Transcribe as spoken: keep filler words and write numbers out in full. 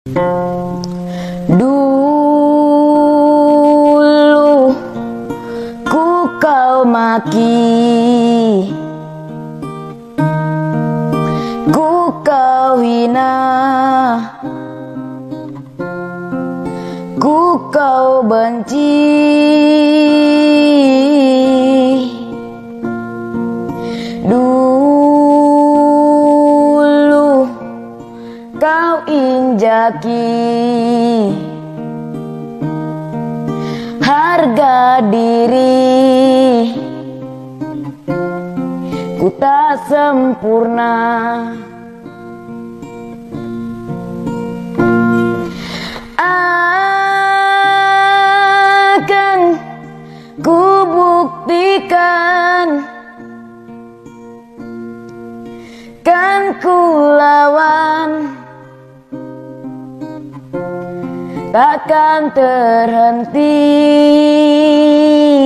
Dulu ku kau maki, ku kau hina, ku kau benci. Dulu kau injaki harga diri, ku tak sempurna. Akan ku buktikan, kan ku lawan, takkan terhenti.